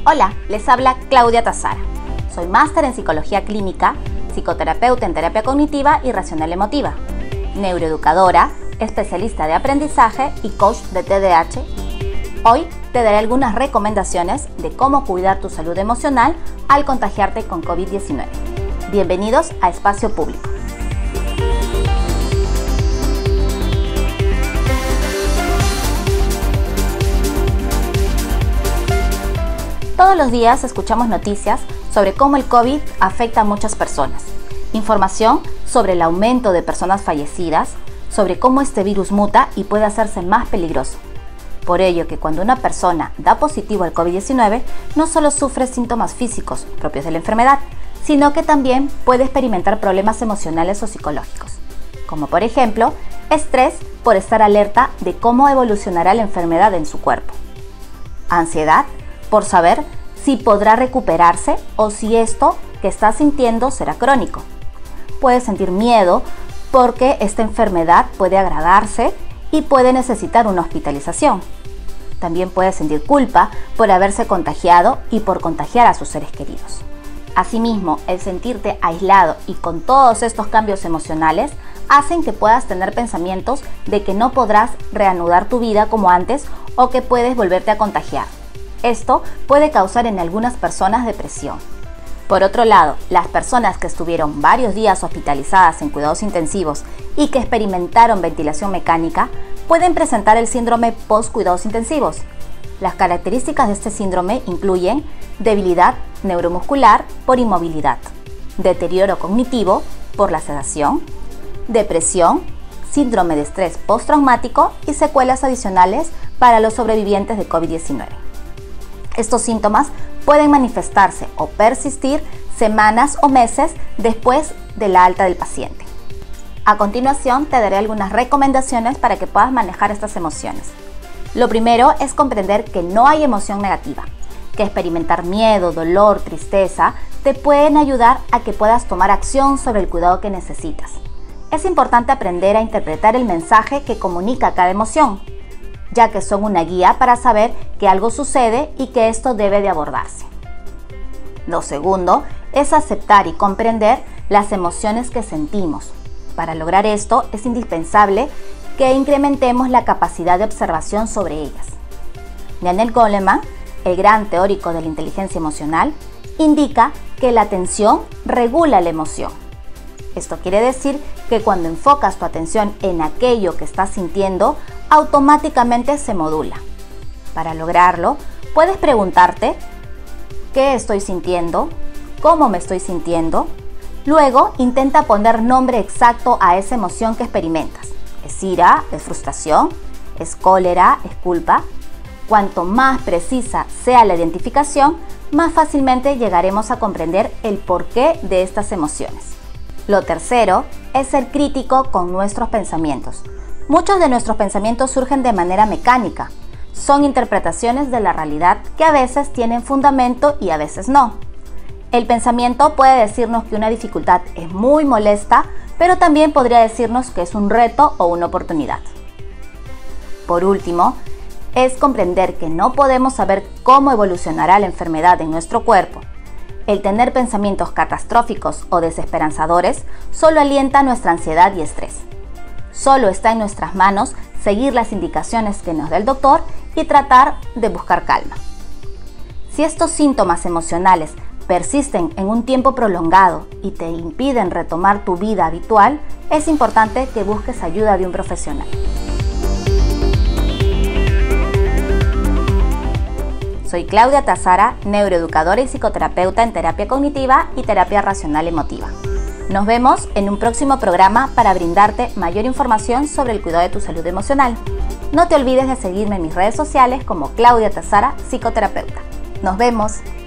Hola, les habla Claudia Tazara. Soy máster en Psicología Clínica, psicoterapeuta en terapia cognitiva y racional emotiva, neuroeducadora, especialista de aprendizaje y coach de TDAH. Hoy te daré algunas recomendaciones de cómo cuidar tu salud emocional al contagiarte con COVID-19. Bienvenidos a Espacio Público. Todos los días escuchamos noticias sobre cómo el COVID afecta a muchas personas. Información sobre el aumento de personas fallecidas, sobre cómo este virus muta y puede hacerse más peligroso. Por ello que cuando una persona da positivo al COVID-19, no solo sufre síntomas físicos propios de la enfermedad, sino que también puede experimentar problemas emocionales o psicológicos, como por ejemplo, estrés por estar alerta de cómo evolucionará la enfermedad en su cuerpo, ansiedad por saber si podrá recuperarse o si esto que está sintiendo será crónico. Puede sentir miedo porque esta enfermedad puede agravarse y puede necesitar una hospitalización. También puede sentir culpa por haberse contagiado y por contagiar a sus seres queridos. Asimismo, el sentirte aislado y con todos estos cambios emocionales hacen que puedas tener pensamientos de que no podrás reanudar tu vida como antes o que puedes volverte a contagiar. Esto puede causar en algunas personas depresión. Por otro lado, las personas que estuvieron varios días hospitalizadas en cuidados intensivos y que experimentaron ventilación mecánica pueden presentar el síndrome post-cuidados intensivos. Las características de este síndrome incluyen debilidad neuromuscular por inmovilidad, deterioro cognitivo por la sedación, depresión, síndrome de estrés postraumático y secuelas adicionales para los sobrevivientes de COVID-19. Estos síntomas pueden manifestarse o persistir semanas o meses después de la alta del paciente. A continuación te daré algunas recomendaciones para que puedas manejar estas emociones. Lo primero es comprender que no hay emoción negativa, que experimentar miedo, dolor, tristeza te pueden ayudar a que puedas tomar acción sobre el cuidado que necesitas. Es importante aprender a interpretar el mensaje que comunica cada emoción, ya que son una guía para saber que algo sucede y que esto debe de abordarse. Lo segundo es aceptar y comprender las emociones que sentimos. Para lograr esto es indispensable que incrementemos la capacidad de observación sobre ellas. Daniel Goleman, el gran teórico de la inteligencia emocional, indica que la atención regula la emoción. Esto quiere decir que cuando enfocas tu atención en aquello que estás sintiendo, automáticamente se modula. Para lograrlo, puedes preguntarte ¿qué estoy sintiendo? ¿Cómo me estoy sintiendo? Luego, intenta poner nombre exacto a esa emoción que experimentas. ¿Es ira? ¿Es frustración? ¿Es cólera? ¿Es culpa? Cuanto más precisa sea la identificación, más fácilmente llegaremos a comprender el porqué de estas emociones. Lo tercero es ser crítico con nuestros pensamientos. Muchos de nuestros pensamientos surgen de manera mecánica. Son interpretaciones de la realidad que a veces tienen fundamento y a veces no. El pensamiento puede decirnos que una dificultad es muy molesta, pero también podría decirnos que es un reto o una oportunidad. Por último, es comprender que no podemos saber cómo evolucionará la enfermedad en nuestro cuerpo. El tener pensamientos catastróficos o desesperanzadores solo alienta nuestra ansiedad y estrés. Solo está en nuestras manos seguir las indicaciones que nos da el doctor y tratar de buscar calma. Si estos síntomas emocionales persisten en un tiempo prolongado y te impiden retomar tu vida habitual, es importante que busques ayuda de un profesional. Soy Claudia Tazara, neuroeducadora y psicoterapeuta en terapia cognitiva y terapia racional emotiva. Nos vemos en un próximo programa para brindarte mayor información sobre el cuidado de tu salud emocional. No te olvides de seguirme en mis redes sociales como Claudia Tazara, psicoterapeuta. Nos vemos.